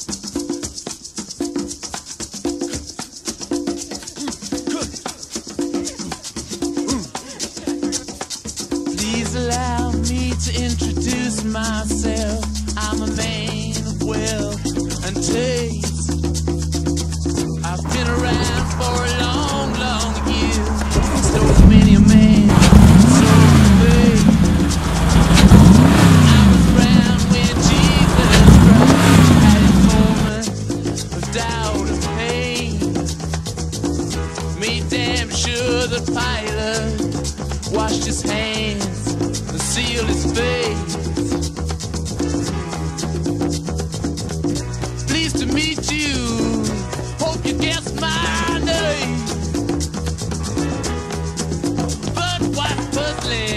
Please allow me to introduce myself. I'm a man of wealth and taste. I've been around for a long, long year. Stole many a man, sold the faith. I was around when Jesus Christ had his moments of doubt and pain. Made damn sure the pilot washed his hands and sealed his face. Pleased to meet you, hope you guessed my name. But what's puzzling